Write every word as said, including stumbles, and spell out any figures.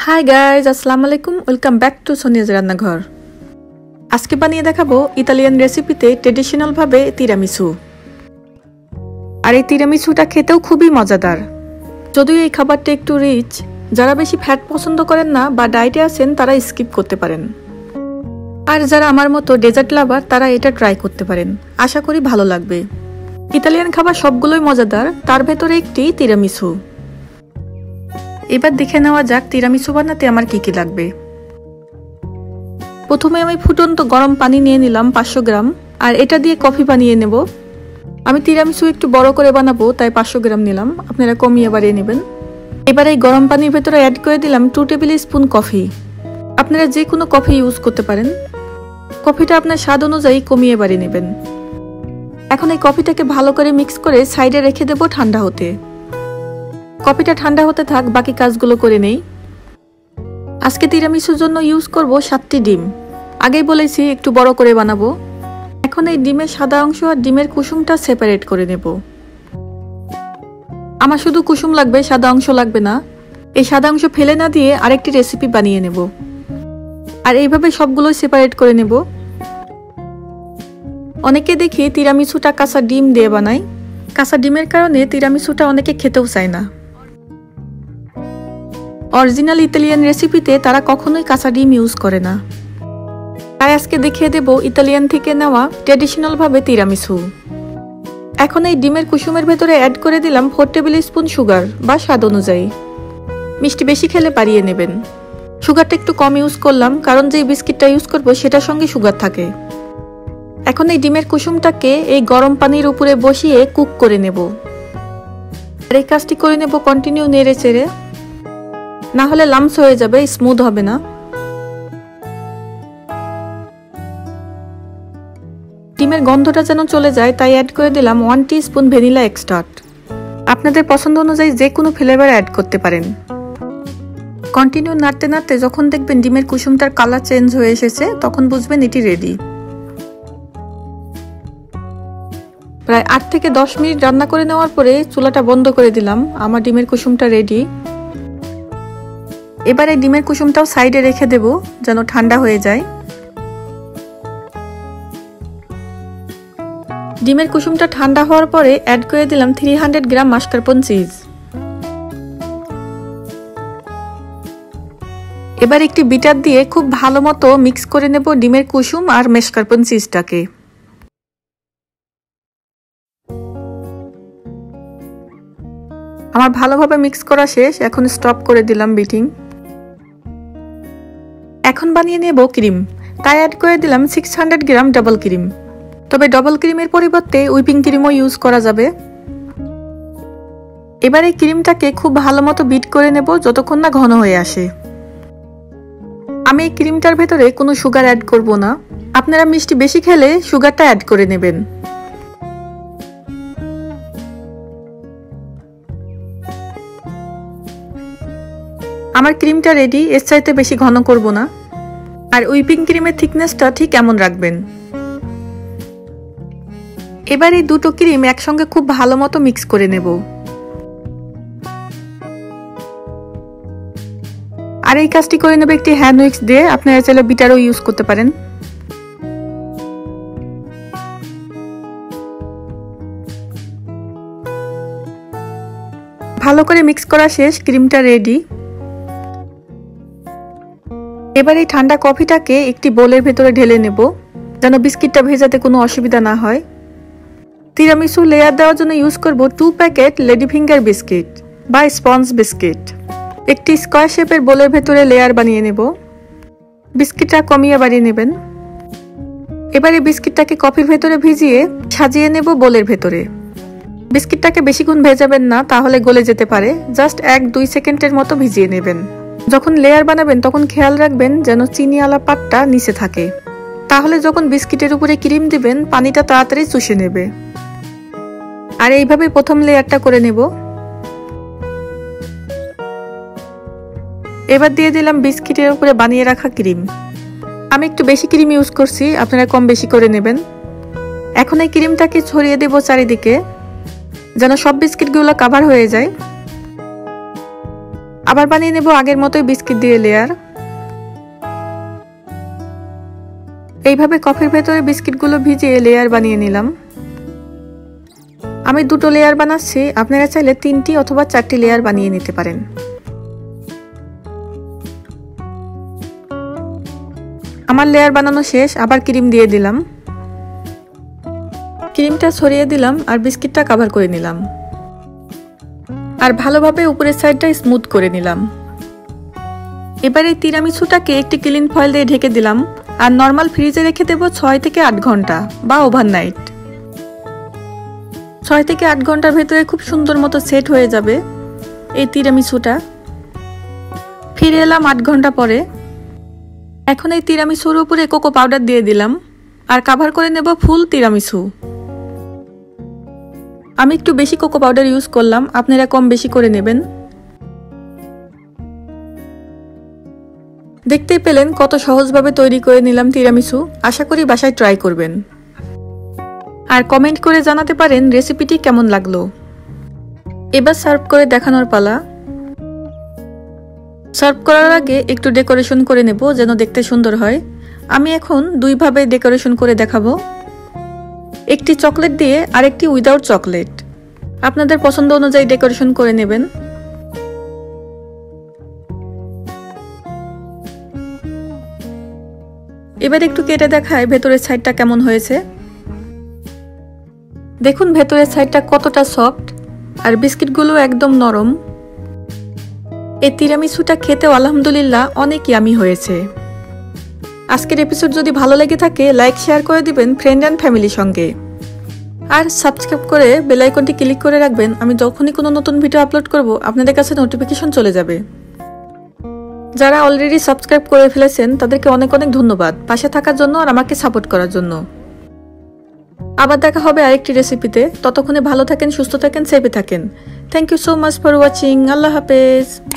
Hi guys, আসসালামু আলাইকুম। Welcome back to সোনিয়াজ রান্নাঘর। আজকে বানিয়ে দেখাবো ইতালিয়ান রেসিপিতে ট্রেডিশনাল ভাবে তিরামিসু। আর এই তিরামিসুটা খেতেও খুবই মজাদার। যদিও এই খাবারটা একটু রিচ, যারা বেশি ফ্যাট পছন্দ করেন না বা ডায়েটে আছেন তারা স্কিপ করতে পারেন। আর যারা আমার মতো ডেজার্ট লাভার তারা এটা ট্রাই করতে পারেন, আশা করি ভালো লাগবে। ইতালিয়ান খাবার সবগুলোই মজাদার, তার ভেতরে একটি তিরামিসু। এবার দেখে নেওয়া যাক তিরামিসু বানাতে আমার কি কি লাগবে। প্রথমে আমি ফুটন্ত গরম পানি নিয়ে নিলাম পাঁচশো গ্রাম, আর এটা দিয়ে কফি বানিয়ে নেব। আমি তিরামিসু একটু বড় করে বানাবো, তাই পাঁচশো গ্রাম নিলাম, আপনারা কমিয়ে বাড়িয়ে নেবেন। এবার এই গরম পানির ভেতরে অ্যাড করে দিলাম টু টেবিল স্পুন কফি। আপনারা যে কোনো কফি ইউজ করতে পারেন। কফিটা আপনার স্বাদ অনুযায়ী কমিয়ে বাড়িয়ে নেবেন। এখন এই কফিটাকে ভালো করে মিক্স করে সাইডে রেখে দেবো ঠান্ডা হতে। কফিটা ঠান্ডা হতে থাক, বাকি কাজগুলো করে নেই। আজকে তিরামিসুর জন্য ইউজ করব সাতটি ডিম। আগেই বলেছি একটু বড় করে বানাবো। এখন এই ডিমের সাদা অংশ আর ডিমের কুসুমটা সেপারেট করে নেব। আমার শুধু কুসুম লাগবে, সাদা অংশ লাগবে না। এই সাদা অংশ ফেলে না দিয়ে আরেকটি রেসিপি বানিয়ে নেব। আর এইভাবে সবগুলোই সেপারেট করে নেব। অনেকে দেখি তিরামিসুটা কাঁচা ডিম দিয়ে বানায়। কাঁচা ডিমের কারণে তিরামিসুটা অনেকে খেতেও চায় না। অরিজিনাল ইতালিয়ান রেসিপিতে তারা কখনোই কাঁচা ডিম ইউজ করে না। তাই আজকে দেখিয়ে দেব ইতালিয়ান থেকে নেওয়া ট্রেডিশনাল ভাবে তিরামিসু। এখন এই ডিমের কুসুমের ভেতরে অ্যাড করে দিলাম ফোর টেবিল স্পুন সুগার বা স্বাদ অনুযায়ী। মিষ্টি বেশি খেলে বাড়িয়ে নেবেন। সুগারটা একটু কম ইউজ করলাম, কারণ যে বিস্কিটটা ইউজ করবো সেটার সঙ্গে সুগার থাকে। এখন এই ডিমের কুসুমটাকে এই গরম পানির উপরে বসিয়ে কুক করে নেব। আর এই কাজটি করে নেব কন্টিনিউ নেড়ে চেড়ে, না হলে লামস হয়ে যাবে, স্মুথ হবে না। ডিমের গন্ধটা যেন চলে যায় তাই অ্যাড করে দিলাম one teaspoon vanilla extract. আপনাদের পছন্দ অনুযায়ী যে কোনো ফ্লেভার অ্যাড করতে পারেন। কন্টিনিউ নাড়তে নাড়তে যখন দেখবেন ডিমের কুসুমটার কালার চেঞ্জ হয়ে এসেছে, তখন বুঝবেন এটি রেডি। প্রায় আট থেকে দশ মিনিট রান্না করে নেওয়ার পরে চুলাটা বন্ধ করে দিলাম। আমার ডিমের কুসুমটা রেডি। এবার এই ডিমের কুসুমটাও সাইডে রেখে দেব যেন ঠান্ডা হয়ে যায়। ডিমের কুসুমটা ঠান্ডা হওয়ার পরে অ্যাড করে দিলাম three hundred gram mascarpone cheese. এবার একটি বিটার দিয়ে খুব ভালো মতো মিক্স করে নেব ডিমের কুসুম আর মাস্কারপোন চিজটাকে। আমার ভালোভাবে মিক্স করা শেষ, এখন স্টপ করে দিলাম বিটিং। এখন বানিয়ে নেব ক্রিম, তাই অ্যাড করে দিলাম six hundred gram double cream. তবে ডাবল ক্রিমের পরিবর্তে হুইপিং ক্রিমও ইউজ করা যাবে। এবার এই ক্রিমটাকে খুব ভালো মতো বিট করে নেব যতক্ষণ না ঘন হয়ে আসে। আমি এই ক্রিমটার ভেতরে কোনো সুগার অ্যাড করব না। আপনারা মিষ্টি বেশি খেলে সুগারটা অ্যাড করে নেবেন। আমার ক্রিমটা রেডি, এর চাইতে বেশি ঘন করব না। আর হুইপিং ক্রিমের থিকনেসটা ঠিক এমন রাখবেন। এবার এই দুটো ক্রিম একসঙ্গে খুব ভালো মতো মিক্স করে নেব। আর এই কাজটি করে নেব একটি হ্যান্ড উইক্স দিয়ে, আপনারা চাইলে বিটারও ইউজ করতে পারেন। ভালো করে মিক্স করা শেষ, ক্রিমটা রেডি। এবার এই ঠান্ডা কফিটাকে একটি বোলের ভেতরে ঢেলে নেব যেন বিস্কিটটা ভেজাতে কোনো অসুবিধা না হয়। তিরামিসু লেয়ার দেওয়ার জন্য ইউজ করব two packet lady finger biscuit বা স্পঞ্জ বিস্কিট। একটি স্কোয়ার শেপের বোলের ভেতরে লেয়ার বানিয়ে নেব। বিস্কিটটা কমিয়ে বাড়িয়ে নেবেন। এবার এই বিস্কিটটাকে কফির ভেতরে ভিজিয়ে সাজিয়ে নেব বোলের ভেতরে। বিস্কিটটাকে বেশিক্ষণ ভেজাবেন না, তাহলে গলে যেতে পারে। জাস্ট এক দুই সেকেন্ডের মতো ভিজিয়ে নেবেন। যখন লেয়ার বানাবেন তখন খেয়াল রাখবেন যেন চিনিওয়ালা পাটটা নিচে থাকে, তাহলে যখন বিস্কিটের উপরে ক্রিম দিবেন পানিটা তাড়াতাড়ি চুষে নেবে। আর এইভাবে প্রথম লেয়ারটা করে নেব। এবার দিয়ে দিলাম বিস্কিটের উপরে বানিয়ে রাখা ক্রিম। আমি একটু বেশি ক্রিম ইউজ করছি, আপনারা কম বেশি করে নেবেন। এখন এই ক্রিমটাকে ছড়িয়ে দেব চারিদিকে যেন সব বিস্কিটগুলো কভার হয়ে যায়। আবার বানিয়ে নেব আগের মতোই বিস্কিট দিয়ে লেয়ার। এইভাবে কফির ভেতরে বিস্কিটগুলো ভিজিয়ে লেয়ার বানিয়ে নিলাম। আমি দুটো লেয়ার বানাচ্ছি, আপনারা চাইলে তিনটি অথবা চারটি লেয়ার বানিয়ে নিতে পারেন। আমার লেয়ার বানানো শেষ, আবার ক্রিম দিয়ে দিলাম। ক্রিমটা ছড়িয়ে দিলাম আর বিস্কিটটা কভার করে নিলাম, আর ভালোভাবে উপরের সাইডটা স্মুথ করে নিলাম। এবার এই তিরামিসুটাকে একটি ক্লিন ফয়েল দিয়ে ঢেকে দিলাম আর নর্মাল ফ্রিজে রেখে দেব ছয় থেকে আট ঘন্টা বা ওভারনাইট। ছয় থেকে আট ঘন্টার ভেতরে খুব সুন্দর মতো সেট হয়ে যাবে এই তিরামিসুটা। ফিরে এলাম আট ঘন্টা পরে। এখন এই তিরামিসুর উপরে কোকো পাউডার দিয়ে দিলাম আর কভার করে নেব ফুল তিরামিসু। আমি একটু বেশি কোকো পাউডার ইউজ করলাম, আপনারা কম বেশি করে নেবেন। দেখতেই পেলেন কত সহজভাবে তৈরি করে নিলাম তিরামিসু। আশা করি বাসায় ট্রাই করবেন আর কমেন্ট করে জানাতে পারেন রেসিপিটি কেমন লাগলো। এবার সার্ভ করে দেখানোর পালা। সার্ভ করার আগে একটু ডেকোরেশন করে নেব যেন দেখতে সুন্দর হয়। আমি এখন দুইভাবে ডেকোরেশন করে দেখাবো, একটি চকলেট দিয়ে আর একটি উইদাউট চকলেট। আপনাদের পছন্দ অনুযায়ী ডেকোরেশন করে নেবেন। এবার একটু কেটে দেখায় ভেতরের সাইডটা কেমন হয়েছে। দেখুন ভেতরের সাইডটা কতটা সফট আর বিস্কিটগুলো একদম নরম। এই তিরামিসুটা খেতেও আলহামদুলিল্লাহ অনেক ইয়ামি হয়েছে। আজকের এপিসোড যদি ভালো লেগে থাকে লাইক শেয়ার করে দিবেন ফ্রেন্ড অ্যান্ড ফ্যামিলির সঙ্গে, আর সাবস্ক্রাইব করে বেল আইকনটি ক্লিক করে রাখবেন। আমি যখনই কোনো নতুন ভিডিও আপলোড করব আপনাদের কাছে নোটিফিকেশন চলে যাবে। যারা অলরেডি সাবস্ক্রাইব করে ফেলেছেন তাদেরকে অনেক অনেক ধন্যবাদ পাশে থাকার জন্য আর আমাকে সাপোর্ট করার জন্য। আবার দেখা হবে আরেকটি রেসিপিতে। ততক্ষণে ভালো থাকেন, সুস্থ থাকেন, সেফে থাকেন। Thank you so much for watching. আল্লাহ হাফেজ।